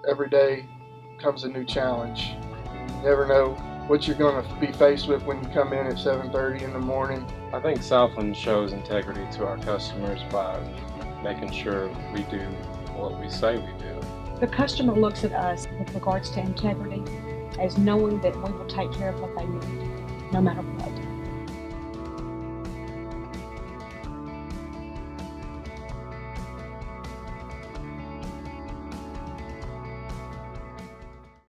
every day comes a new challenge. You never know what you're going to be faced with when you come in at 7:30 in the morning. I think Southland shows integrity to our customers by making sure we do what we say we do. The customer looks at us with regards to integrity as knowing that we will take care of what they need, no matter what.